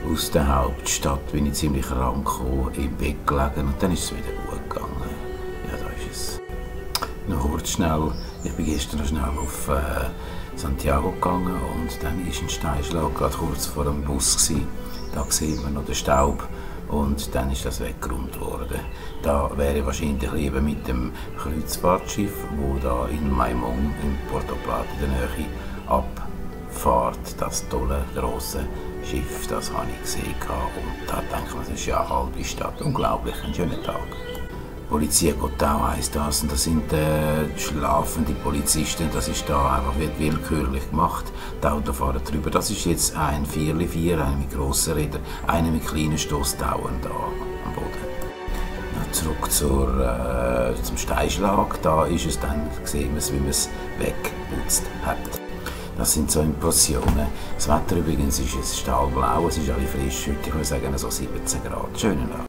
aus der Hauptstadt bin ich ziemlich krank gekommen, im Bett gelegen und dann ist es wieder gut gegangen. Ja, da ist es. Noch kurz schnell, ich bin gestern noch schnell auf Santiago gegangen und dann ist ein Steinschlag gerade kurz vor dem Bus gewesen. Da sieht man noch den Staub und dann ist das weggeräumt worden. Da wäre wahrscheinlich eben mit dem Kreuzfahrtschiff, wo da in Maimong, in Porto Plata in der Nähe abfährt, das tolle, grosse Schiff, das habe ich gesehen und da denke ich, das ist ja eine halbe Stadt, unglaublich, ein schöner Tag. Polizia Gotau heisst das und das sind schlafende Polizisten, das ist da einfach willkürlich gemacht. Die Autos fahren drüber, das ist jetzt ein 4x4, einer mit grossen Rädern, einer mit kleinen Stossdauern da am Boden. Zurück zum Steinschlag, da ist es dann, sehen wir es, wie man es weggeputzt hat. Das sind so Impressionen. Das Wetter übrigens ist stahlblau, es ist alle frisch, heute ich würde sagen so 17 Grad. Schönen Abend.